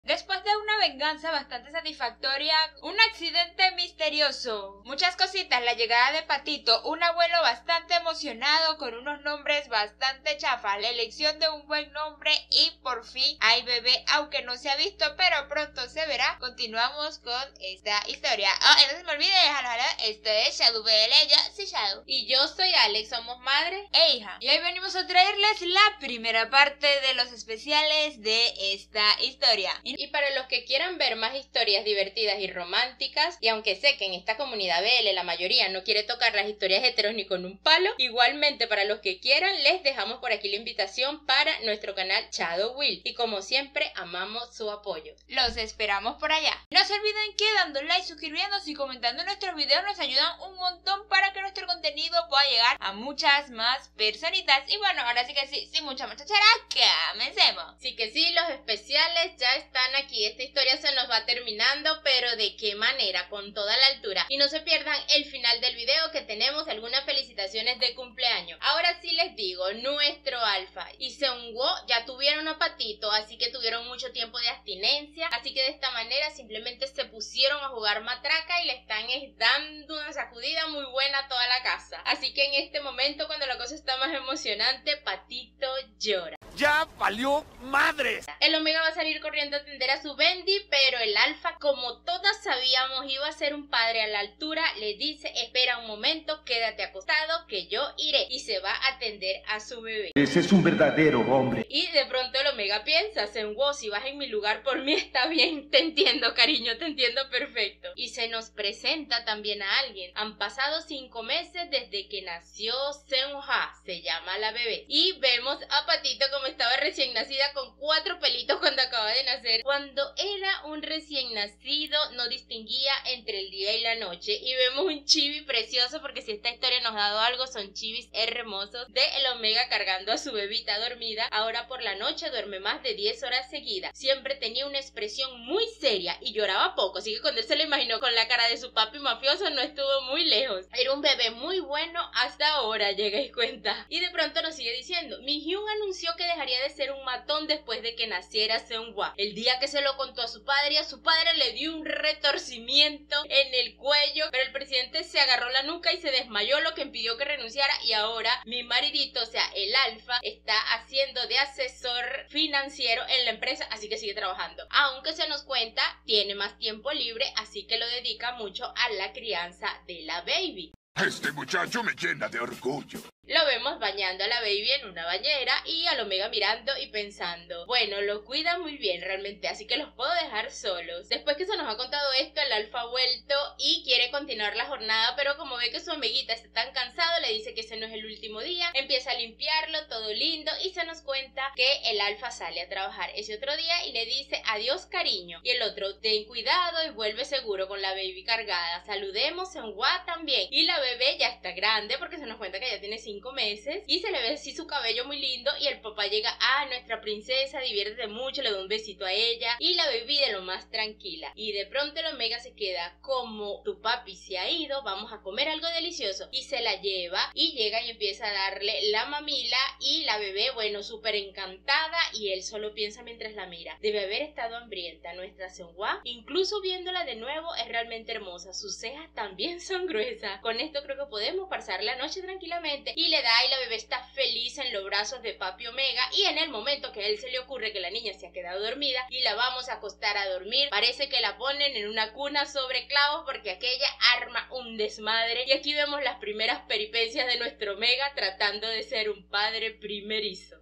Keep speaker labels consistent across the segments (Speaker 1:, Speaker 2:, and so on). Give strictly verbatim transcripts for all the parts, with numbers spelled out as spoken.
Speaker 1: Después de una venganza bastante satisfactoria, un accidente misterioso, muchas cositas, la llegada de Patito, un abuelo bastante emocionado con unos nombres bastante chafas, la elección de un buen nombre y por fin hay bebé, aunque no se ha visto, pero pronto se verá. Continuamos con esta historia. Oh, y no se me olvide, déjalo, esto es Shadow B L, yo soy Shadow.
Speaker 2: Y yo soy Alex, somos madre
Speaker 1: e hija. Y hoy venimos a traerles la primera parte de los especiales de esta historia.
Speaker 2: Y para los que quieran ver más historias divertidas y románticas, y aunque sé que en esta comunidad B L la mayoría no quiere tocar las historias heteros ni con un palo, igualmente para los que quieran les dejamos por aquí la invitación para nuestro canal Shadow Will. Y como siempre, amamos su apoyo.
Speaker 1: Los esperamos por allá. No se olviden que dando like, suscribiéndose y comentando nuestros videos nos ayudan un montón para que nuestro contenido pueda llegar a muchas más personitas. Y bueno, ahora sí que sí, sin mucha muchachera, comencemos.
Speaker 2: Sí que sí, los especiales ya están aquí. Esta historia se nos va terminando, pero ¿de qué manera? Con toda la altura. Y no se pierdan el final del video, que tenemos algunas felicitaciones de cumpleaños. Ahora sí les digo, nuestro Alfa y Seungwoo ya tuvieron a Patito, así que tuvieron mucho tiempo de abstinencia, así que de esta manera simplemente se pusieron a jugar matraca y le están dando una sacudida muy buena a toda la casa. Así que en este momento, cuando la cosa está más emocionante, Patito llora.
Speaker 3: ¡Ya valió madres!
Speaker 2: El Omega va a salir corriendo a atender a su Bendy, pero el Alfa, como todas sabíamos iba a ser un padre a la altura, le dice: espera un momento, quédate acostado que yo iré, y se va a atender a su bebé.
Speaker 4: Ese es un verdadero hombre.
Speaker 2: Y de pronto el Omega piensa: Seungwoo, si vas en mi lugar por mí está bien, te entiendo cariño, te entiendo perfecto. Y se nos presenta también a alguien. Han pasado cinco meses desde que nació Seungha, se llama la bebé, y vemos a Patito como estaba recién nacida con cuatro pelitos cuando acaba de nacer. Cuando era un recién nacido no distinguía entre el día y la noche, y vemos un chibi precioso, porque si esta historia nos ha dado algo son chibis hermosos, de el Omega cargando a su bebita dormida. Ahora por la noche duerme más de diez horas seguidas. Siempre tenía una expresión muy seria y lloraba poco, así que cuando él se lo imaginó con la cara de su papi mafioso no estuvo muy lejos. Era un bebé muy bueno hasta ahora, lleguéis cuenta. Y de pronto nos sigue diciendo: Mi-hyun anunció que dejaría de ser un matón después de que naciera Seungwoo. El día que se lo contó a su padre, a su padre le dio un retorcimiento en el cuello, pero el presidente se agarró la nuca y se desmayó, lo que impidió que renunciara, y ahora mi maridito, o sea el Alfa, está haciendo de asesor financiero en la empresa, así que sigue trabajando. Aunque se nos cuenta, tiene más tiempo libre, así que lo dedica mucho a la crianza de la baby.
Speaker 3: Este muchacho me llena de orgullo.
Speaker 2: Lo vemos bañando a la baby en una bañera y al Omega mirando y pensando: bueno, lo cuida muy bien realmente, así que los puedo dejar solos. Después que se nos ha contado esto, el Alfa ha vuelto y quiere continuar la jornada, pero como ve que su Omeguita está tan cansado, le dice que ese no es el último día. Empieza a limpiarlo, todo lindo, y se nos cuenta que el Alfa sale a trabajar ese otro día y le dice: adiós cariño. Y el otro: ten cuidado y vuelve seguro, con la baby cargada. Saludemos en Gua también. Y la bebé ya está grande, porque se nos cuenta que ya tiene cinco meses y se le ve así su cabello muy lindo, y el papá llega: ah, nuestra princesa, diviértete mucho, le da un besito a ella, y la baby de lo más tranquila. Y de pronto el Omega se queda: como tu papi se ha ido, vamos a comer algo delicioso, y se la lleva y llega y empieza a darle la mamila, y la bebé, bueno, súper encantada, y él solo piensa mientras la mira: debe haber estado hambrienta nuestra Seungwoo, incluso viéndola de nuevo es realmente hermosa, sus cejas también son gruesas. Con esto creo que podemos pasar la noche tranquilamente. Y le da, y la bebé está feliz en los brazos de papi Omega, y en el momento que a él se le ocurre que la niña se ha quedado dormida y la vamos a acostar a dormir, parece que la ponen en una cuna sobre clavos, porque aquella arma un desmadre. Y aquí vemos las primeras peripecias de nuestro Omega tratando de ser un padre primerizo.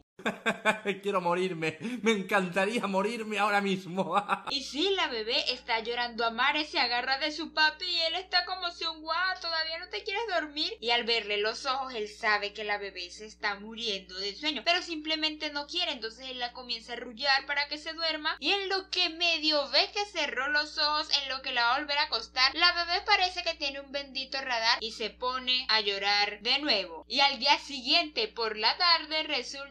Speaker 5: Quiero morirme, me encantaría morirme ahora mismo.
Speaker 1: Y sí, la bebé está llorando a mares, se agarra de su papi y él está como si un guau, todavía no te quieres dormir. Y al verle los ojos, él sabe que la bebé se está muriendo de sueño, pero simplemente no quiere, entonces él la comienza a arrullar para que se duerma, y en lo que medio ve que cerró los ojos, en lo que la va a volver a acostar, la bebé parece que tiene un bendito radar y se pone a llorar de nuevo. Y al día siguiente por la tarde resulta que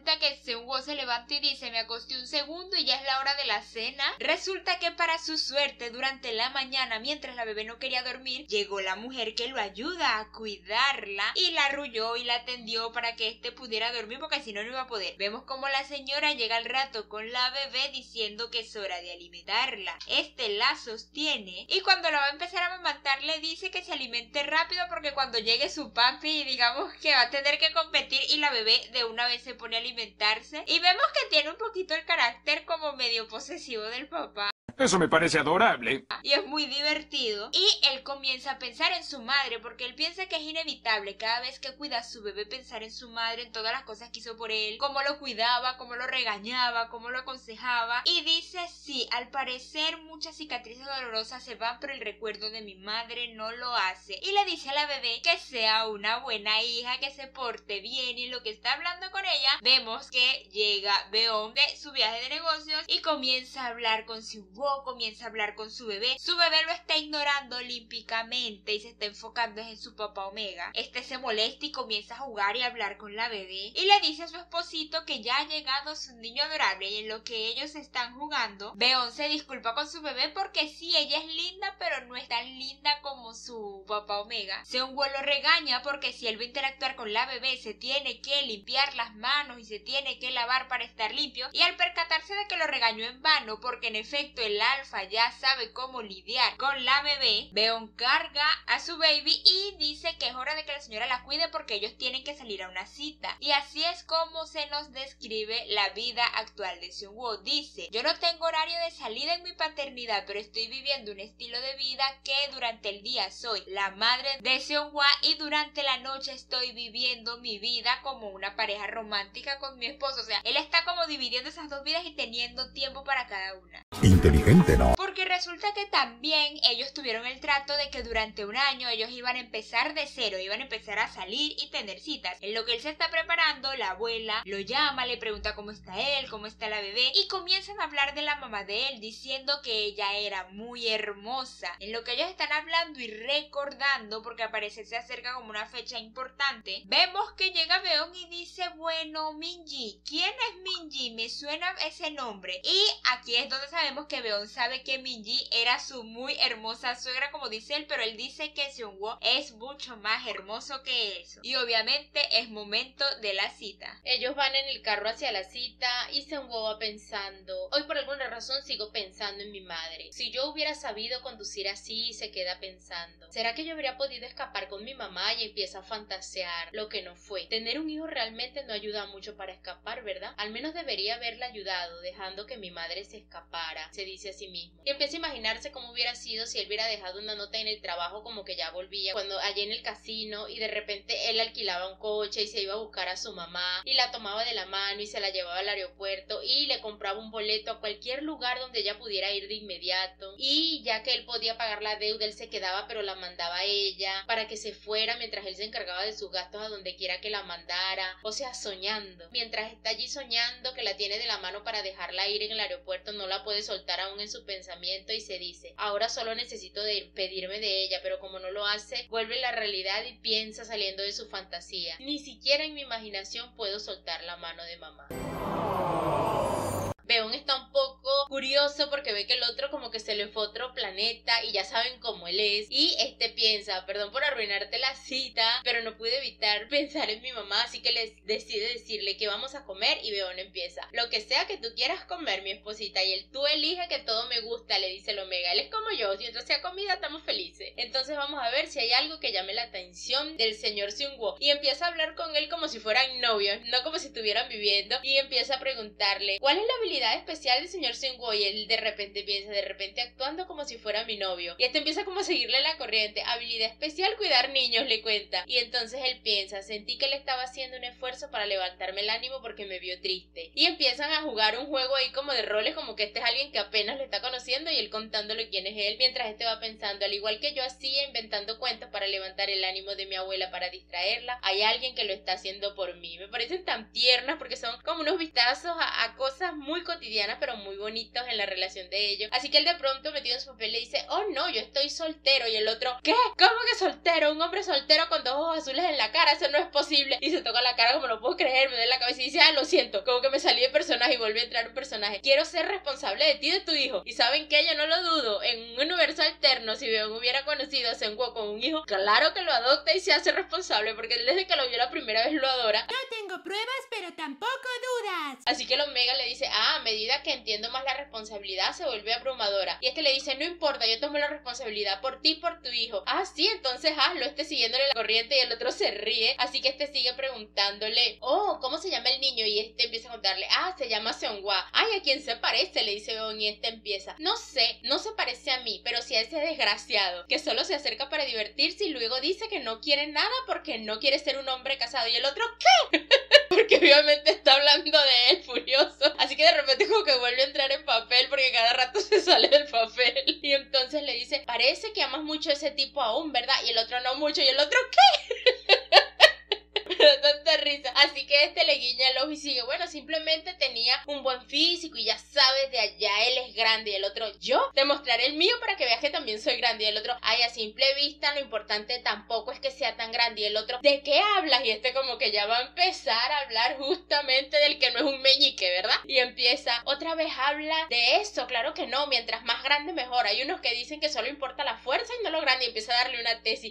Speaker 1: Seung-woo se levanta y dice: me acosté un segundo y ya es la hora de la cena. Resulta que para su suerte, durante la mañana, mientras la bebé no quería dormir, llegó la mujer que lo ayuda a cuidarla y la arrulló y la atendió para que éste pudiera dormir, porque si no, no iba a poder. Vemos como la señora llega al rato con la bebé diciendo que es hora de alimentarla. Este la sostiene y cuando la va a empezar a amamantar le dice que se alimente rápido porque cuando llegue su papi, digamos que va a tener que competir, y la bebé de una vez se pone a alimentarse y vemos que tiene un poquito el carácter como medio posesivo del papá.
Speaker 3: Eso me parece adorable.
Speaker 1: Y es muy divertido. Y él comienza a pensar en su madre, porque él piensa que es inevitable cada vez que cuida a su bebé pensar en su madre, en todas las cosas que hizo por él, cómo lo cuidaba, cómo lo regañaba, cómo lo aconsejaba. Y dice: sí, al parecer muchas cicatrices dolorosas se van, pero el recuerdo de mi madre no lo hace. Y le dice a la bebé que sea una buena hija, que se porte bien. Y en lo que está hablando con ella, vemos que llega Beon de su viaje de negocios y comienza a hablar con Seung-woo, comienza a hablar con su bebé. Su bebé lo está ignorando olímpicamente y se está enfocando en su papá Omega. Este se molesta y comienza a jugar y a hablar con la bebé y le dice a su esposito que ya ha llegado su niño adorable. Y en lo que ellos están jugando, Beon se disculpa con su bebé porque sí, ella es linda, pero no es tan linda como su papá Omega. Seung-woo lo regaña porque si él va a interactuar con la bebé se tiene que limpiar las manos y se tiene que lavar para estar limpio, y al percatarse de que lo regañó en vano porque en efecto el alfa ya sabe cómo lidiar con la bebé, Beon carga a su baby y dice que es hora de que la señora la cuide porque ellos tienen que salir a una cita. Y así es como se nos describe la vida actual de Seung-woo. Dice: yo no tengo horario de salida en mi paternidad, pero estoy viviendo un estilo de vida que durante el día soy la madre de Seung-woo y durante la noche estoy viviendo mi vida como una pareja romántica con mi esposo. O sea, él está como dividiendo esas dos vidas y teniendo tiempo para cada una.
Speaker 3: Inteligente, ¿no?
Speaker 1: Porque resulta que también ellos tuvieron el trato de que durante un año ellos iban a empezar de cero, iban a empezar a salir y tener citas. En lo que él se está preparando, la abuela lo llama, le pregunta cómo está él, cómo está la bebé, y comienzan a hablar de la mamá de él, diciendo que ella era muy hermosa. En lo que ellos están hablando y recordando, porque al parecer se acerca como una fecha importante, vemos que llega Beon y dice: bueno, Minji, ¿quién es Minji? Me suena ese nombre. Y aquí es donde sabemos que Beon sabe que Minji era su muy hermosa suegra, como dice él, pero él dice que Seung-woo es mucho más hermoso que eso. Y obviamente es momento de la cita.
Speaker 2: Ellos van en el carro hacia la cita y Seung-woo va pensando: hoy por alguna razón sigo pensando en mi madre. Si yo hubiera sabido conducir así, se queda pensando: ¿será que yo habría podido escapar con mi mamá? Y empieza a fantasear lo que no fue. Tener un hijo realmente no ayuda mucho para escapar, ¿verdad? Al menos debería haberla ayudado, dejando que mi madre se escapara, se dice a sí mismo. Y empieza a imaginarse cómo hubiera sido si él hubiera dejado una nota en el trabajo como que ya volvía, cuando allí en el casino, y de repente él alquilaba un coche y se iba a buscar a su mamá y la tomaba de la mano y se la llevaba al aeropuerto y le compraba un boleto a cualquier lugar donde ella pudiera ir de inmediato, y ya que él podía pagar la deuda, él se quedaba pero la mandaba a ella para que se fuera mientras él se encargaba de sus gastos a donde quiera que la mandara. O sea, soñando. Mientras está allí soñando que la tiene de la mano para dejarla ir en el aeropuerto, no la puede soltar aún en su pensamiento y se dice: ahora solo necesito despedirme de ella, pero como no lo hace, vuelve la realidad y piensa saliendo de su fantasía: ni siquiera en mi imaginación puedo soltar la mano de mamá. Beon está un poco curioso porque ve que el otro como que se le fue a otro planeta y ya saben cómo él es, y este piensa: perdón por arruinarte la cita, pero no pude evitar pensar en mi mamá, así que les decide decirle que vamos a comer. Y Beon empieza: lo que sea que tú quieras comer, mi esposita, y él: tú elige, que todo me gusta, le dice el Omega. Él es como yo, mientras sea comida estamos felices. Entonces vamos a ver si hay algo que llame la atención del señor Seung-woo, y empieza a hablar con él como si fueran novios, no como si estuvieran viviendo, y empieza a preguntarle: ¿cuál es la habilidad especial del señor Seung-woo? Y él de repente piensa: de repente actuando como si fuera mi novio. Y este empieza como a seguirle la corriente. Habilidad especial: cuidar niños, le cuenta. Y entonces él piensa: sentí que él estaba haciendo un esfuerzo para levantarme el ánimo porque me vio triste. Y empiezan a jugar un juego ahí como de roles, como que este es alguien que apenas lo está conociendo y él contándole quién es él, mientras este va pensando: al igual que yo hacía inventando cuentos para levantar el ánimo de mi abuela para distraerla, hay alguien que lo está haciendo por mí. Me parecen tan tiernas porque son como unos vistazos a, a cosas muy cotidianas pero muy bonitas conflictos en la relación de ellos. Así que él de pronto metido en su papel le dice, oh no, yo estoy soltero. Y el otro, ¿qué? ¿Cómo que soltero? Un hombre soltero con dos ojos azules en la cara, eso no es posible. Y se toca la cara como no puedo creer, me da en la cabeza y dice, ah, lo siento, como que me salí de personaje y volví a entrar un personaje. Quiero ser responsable de ti y de tu hijo. Y saben que yo no lo dudo, en un universo alterno, si Beon hubiera conocido a Seungwoo con un hijo, claro que lo adopta y se hace responsable, porque él desde que lo vio la primera vez lo adora.
Speaker 6: No tengo pruebas, pero tampoco dudas.
Speaker 2: Así que el Omega le dice, ah, a medida que entiendo más la responsabilidad se vuelve abrumadora. Y este le dice, no importa, yo tomo la responsabilidad por ti y por tu hijo. Ah, sí, entonces hazlo. Este siguiéndole la corriente y el otro se ríe. Así que este sigue preguntándole, oh, ¿cómo se llama el niño? Y este empieza a contarle, ah, se llama Seungwoo. Ay, ¿a quién se parece? Le dice Beon y este empieza, no sé, no se parece a mí, pero sí a ese desgraciado, que solo se acerca para divertirse y luego dice que no quiere nada porque no quiere ser un hombre casado. Y el otro, ¿qué? Porque obviamente está hablando de él furioso. Así que de repente como que vuelve a entrar en papel porque cada rato se sale del papel. Y entonces le dice, parece que amas mucho a ese tipo aún, ¿verdad? Y el otro no mucho. Y el otro, ¿qué? Me da tanta risa. Así que este le guiña el ojo y sigue, bueno, simplemente tenía un buen físico y ya sabes, de allá él es grande. Y el otro, yo te mostraré el mío para que veas que también soy grande. Y el otro, ay, a simple vista lo importante tampoco es que sea tan grande. Y el otro, ¿de qué hablas? Y este como que ya va a empezar a hablar justamente del que no es un meñique, ¿verdad? Y empieza, otra vez habla de eso, claro que no, mientras más grande mejor. Hay unos que dicen que solo importa la fuerza y no lo grande. Y empieza a darle una tesis.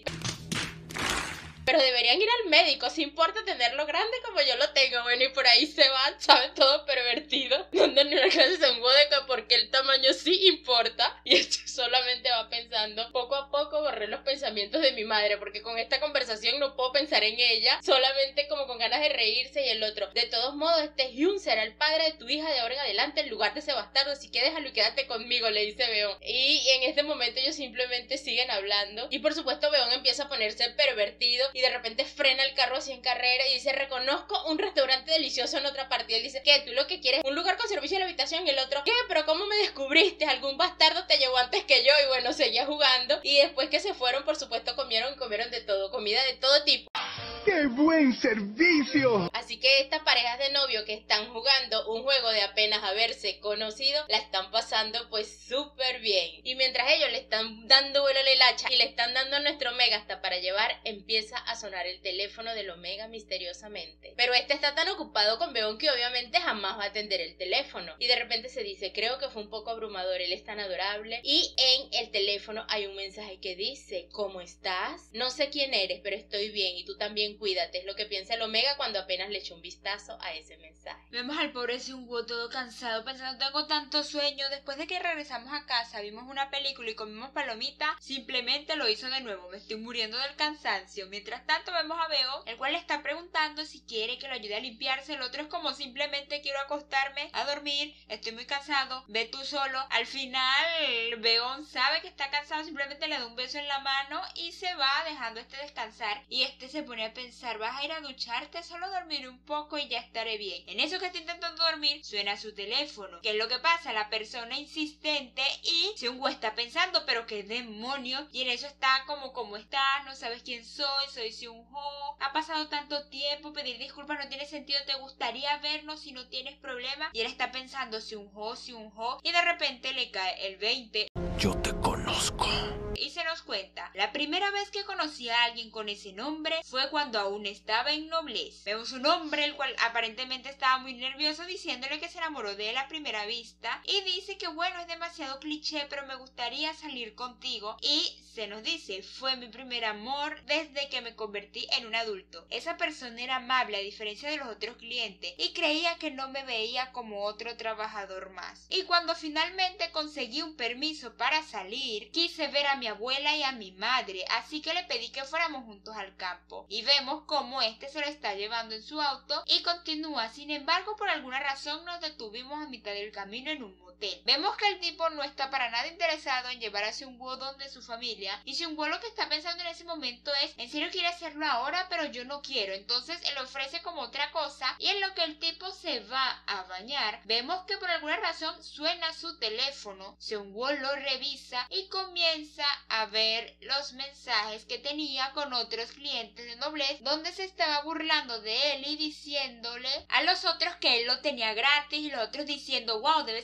Speaker 2: Pero deberían ir al médico, si importa tenerlo grande como yo lo tengo. Bueno, y por ahí se van, ¿saben? Todo pervertido. Donde en una clase se envuelve de que porque el tamaño sí importa. Y esto solamente va pensando, poco a poco borré los pensamientos de mi madre, porque con esta conversación no puedo pensar en ella, solamente como con ganas de reírse. Y el otro, de todos modos, este Hyun será el padre de tu hija de ahora en adelante en lugar de ese bastardo, así que déjalo y quédate conmigo, le dice Beon. Y en este momento ellos simplemente siguen hablando. Y por supuesto Beon empieza a ponerse pervertido. Y de repente frena el carro así en carrera y dice, reconozco un restaurante delicioso en otra parte. Y él dice, ¿qué? ¿Tú lo que quieres? ¿Un lugar con servicio de la habitación? Y el otro, ¿qué? ¿Pero cómo me descubriste? ¿Algún bastardo te llevó antes que yo? Y bueno, seguía jugando. Y después que se fueron, por supuesto, comieron y comieron de todo. Comida de todo tipo.
Speaker 4: ¡Qué buen servicio!
Speaker 2: Así que estas parejas de novio que están jugando un juego de apenas haberse conocido, la están pasando pues súper bien. Y mientras ellos le están dando vuelo a la hilacha y le están dando a nuestro Omega hasta para llevar, empieza a sonar el teléfono del Omega misteriosamente. Pero este está tan ocupado con Beon que obviamente jamás va a atender el teléfono. Y de repente se dice, creo que fue un poco abrumador, él es tan adorable. Y en el teléfono hay un mensaje que dice, ¿cómo estás? No sé quién eres, pero estoy bien y tú también cuídate. Es lo que piensa el Omega cuando apenas le echó un vistazo a ese mensaje.
Speaker 1: Vemos al pobre Seungwoo todo cansado pensando, tengo tanto sueño. Después de que regresamos a casa, vimos una película y comimos palomita, simplemente lo hizo de nuevo. Me estoy muriendo del cansancio. Mientras tanto vemos a Beon, el cual le está preguntando si quiere que lo ayude a limpiarse. El otro es como, simplemente quiero acostarme a dormir, estoy muy cansado, ve tú solo. Al final Beon sabe que está cansado, simplemente le da un beso en la mano y se va dejando este descansar. Y este se pone a pensar, vas a ir a ducharte, solo dormir un poco y ya estaré bien. En eso que está intentando dormir, suena su teléfono. ¿Qué es lo que pasa? La persona insistente y Seungwoo está pensando, pero qué demonios. Y en eso está como, ¿cómo estás? No sabes quién soy, soy Seungwoo. Ha pasado tanto tiempo, pedir disculpas no tiene sentido, te gustaría vernos si no tienes problema. Y él está pensando, Seungwoo, Seungwoo. Y de repente le cae el veinte.
Speaker 3: Yo te conozco.
Speaker 1: Y se nos cuenta, la primera vez que conocí a alguien con ese nombre fue cuando aún estaba en Noblesse. Vemos un hombre el cual aparentemente estaba muy nervioso diciéndole que se enamoró de él a primera vista y dice que bueno, es demasiado cliché pero me gustaría salir contigo y se nos dice, fue mi primer amor desde que me convertí en un adulto. Esa persona era amable a diferencia de los otros clientes y creía que no me veía como otro trabajador más. Y cuando finalmente conseguí un permiso para salir, quise ver a mi abuela y a mi madre, así que le pedí que fuéramos juntos al campo. Y vemos cómo este se lo está llevando en su auto y continúa. Sin embargo, por alguna razón nos detuvimos a mitad del camino en un motel. Vemos que el tipo no está para nada interesado en llevar a Seungwoo donde su familia, y Seungwoo lo que está pensando en ese momento es, en serio quiere hacerlo ahora, pero yo no quiero. Entonces él ofrece como otra cosa y en lo que el tipo se va a bañar, vemos que por alguna razón suena su teléfono. Seungwoo lo revisa y comienza a ver los mensajes que tenía con otros clientes de Noblesse donde se estaba burlando de él y diciéndole a los otros que él lo tenía gratis y los otros diciendo, wow, debe ser increíble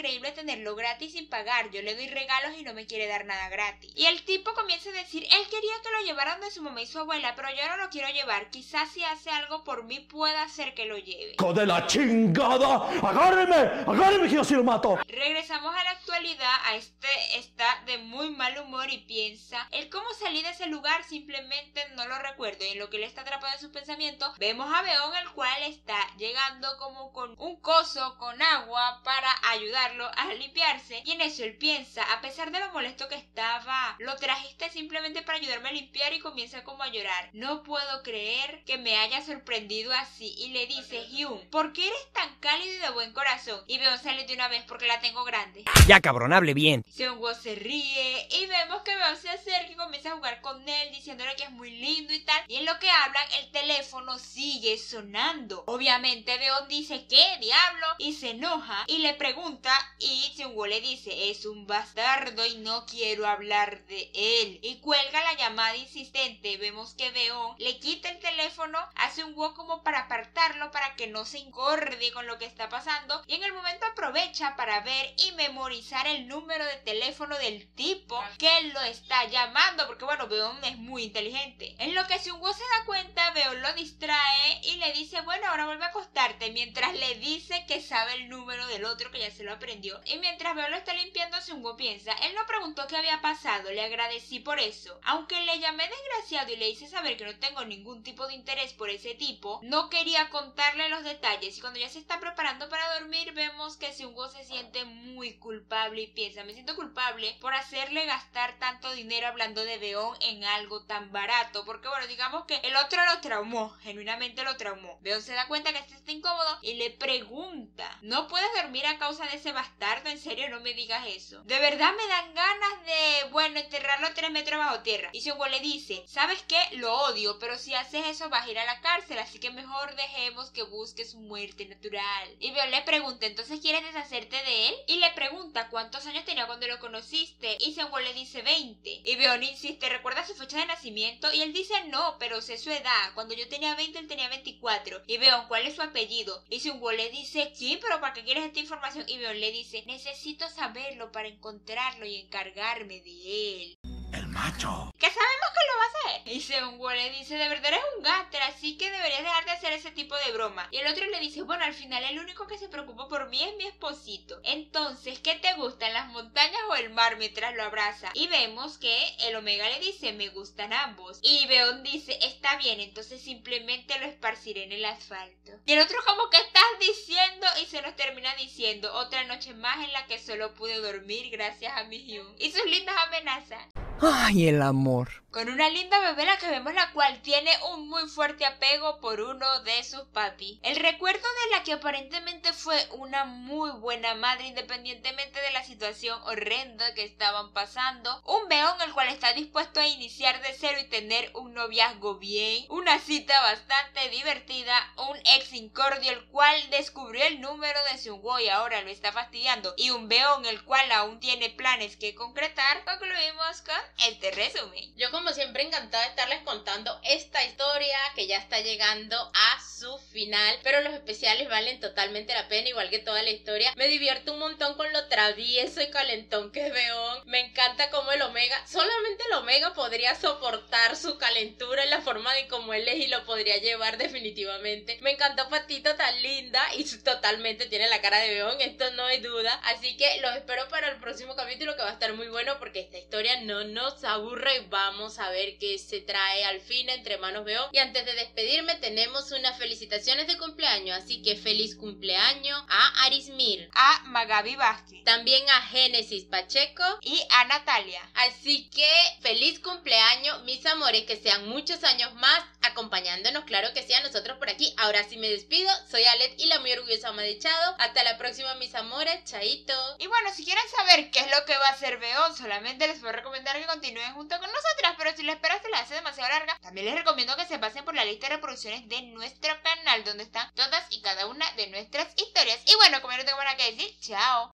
Speaker 1: increíble tenerlo gratis sin pagar. Yo le doy regalos y no me quiere dar nada gratis. Y el tipo comienza a decir, él quería que lo llevaran de su mamá y su abuela, pero yo no lo quiero llevar. Quizás si hace algo por mí pueda hacer que lo lleve.
Speaker 7: ¡Hijo de la chingada! ¡Agárreme! ¡Agárreme que yo sí lo mato!
Speaker 1: Regresamos a la actualidad. A este está de muy mal humor y piensa, el cómo salí de ese lugar simplemente no lo recuerdo. Y en lo que él está atrapado en sus pensamientos, vemos a Beón, el cual está llegando como con un coso con agua para ayudarlo a limpiarse. Y en eso él piensa, a pesar de lo molesto que estaba, lo trajiste simplemente para ayudarme a limpiar, y comienza como a llorar. No puedo creer que me haya sorprendido así. Y le dice, Hyun, ¿por qué eres tan cálido y de buen corazón? Y Beón sale de una vez porque la tengo grande.
Speaker 8: Ya cabrón, hable bien.
Speaker 1: Seungwoo se ríe y vemos que Beón se acerca y comienza a jugar con él diciéndole que es muy lindo y tal. Y en lo que hablan, el teléfono sigue sonando. Obviamente Beón dice, ¿qué diablo? Y se enoja y le pregunta, y Seungwoo le dice, es un bastardo y no quiero hablar de él. Y cuelga la llamada insistente. Vemos que Beón le quita el teléfono a Seungwoo como para apartarlo, para que no se incorde con lo que está pasando, y en el momento aprovecha para ver y memorizar el número de teléfono del tipo que lo está llamando, porque bueno, Beón es muy inteligente. En lo que Seungwoo se da cuenta, Beón lo distrae y le dice, bueno, ahora vuelve a acostarte, mientras le dice que sabe el número del otro, que ya se lo aprendió. Y mientras Beón lo está limpiando, Seungwoo piensa, él no preguntó qué había pasado, le agradecí por eso. Aunque le llamé desgraciado y le hice saber que no tengo ningún tipo de interés por ese tipo, no quería contarle los detalles. Y cuando ya se está preparando para dormir, vemos que Seungwoo se siente muy culpable y piensa, me siento culpable por hacerle gastar tanto dinero hablando de Beón en algo tan barato, porque bueno, digamos que el otro lo traumó, genuinamente lo traumó. Beón se da cuenta que este está incómodo y le pregunta, ¿no puedes dormir a causa de ese bastardo? En serio, no me digas eso. De verdad me dan ganas de, bueno, enterrarlo tres metros bajo tierra. Y Seungwoo le dice, ¿sabes qué? Lo odio, pero si haces eso vas a ir a la cárcel, así que mejor dejemos que busque su muerte natural. Y Beón le pregunta, ¿entonces quieres deshacerte de él? Y le pregunta cuántos años tenía cuando lo conociste, y Seungwoo le dice veinte. Y Beón insiste, ¿recuerda su fecha de nacimiento? Y él dice no, pero sé su edad, cuando yo tenía veinte él tenía veinticuatro. Y Beón, ¿cuál es su apellido? Y Seungwoo le dice, ¿qué? ¿Pero para qué quieres esta información? Y Beón le dice, necesito saberlo para encontrarlo y encargarme de él.
Speaker 3: El macho.
Speaker 1: Que sabemos que lo va a hacer. Y Seungwoo le dice, de verdad eres un gáster, así que deberías dejar de hacer ese tipo de broma. Y el otro le dice, bueno, al final el único que se preocupa por mí es mi esposito. Entonces, ¿qué te gustan, las montañas o el mar? Mientras lo abraza. Y vemos que el Omega le dice, me gustan ambos. Y Beón dice, está bien, entonces simplemente lo esparciré en el asfalto. Y el otro como, ¿qué estás diciendo? Y se nos termina diciendo, otra noche más en la que solo pude dormir gracias a mi Hyun y sus lindas amenazas.
Speaker 8: Ay, el amor.
Speaker 1: Con una linda bebé la que vemos, la cual tiene un muy fuerte apego por uno de sus papis. El recuerdo de la que aparentemente fue una muy buena madre, independientemente de la situación horrenda que estaban pasando. Un Beón el cual está dispuesto a iniciar de cero y tener un noviazgo bien. Una cita bastante divertida. Un ex incordio el cual descubrió el número de Seungwoo y ahora lo está fastidiando. Y un Beón el cual aún tiene planes que concretar. Concluimos con este resumen.
Speaker 2: Yo como siempre encantada de estarles contando esta historia que ya está llegando a su final, pero los especiales valen totalmente la pena, igual que toda la historia. Me divierto un montón con lo travieso y calentón que es Beón. Me encanta como el Omega, solamente el Omega podría soportar su calentura en la forma de como él es y lo podría llevar definitivamente. Me encantó Patito tan linda y totalmente tiene la cara de Beón, esto no hay duda. Así que los espero para el próximo capítulo, que va a estar muy bueno porque esta historia no nos aburre y vamos a ver qué se trae al fin entre manos Beón. Y antes de despedirme tenemos unas felicitaciones de cumpleaños, así que feliz cumpleaños a Arismir,
Speaker 1: A Magaby Vázquez,
Speaker 2: también a Génesis Pacheco
Speaker 1: y a Natalia.
Speaker 2: Así que feliz cumpleaños, mis amores, que sean muchos años más acompañándonos, claro que sí, a nosotros por aquí. Ahora sí me despido, soy Alet y la muy orgullosa ama de Chado. Hasta la próxima, mis amores, chaito.
Speaker 1: Y bueno, si quieren saber qué es lo que va a hacer Beón, solamente les puedo recomendar que continúen junto con nosotras, pero si la espera se la hace demasiado larga, también les recomiendo que se pasen por la lista de reproducciones de nuestro canal, donde están todas y cada una de nuestras historias. Y bueno, como ya no tengo nada que decir, chao.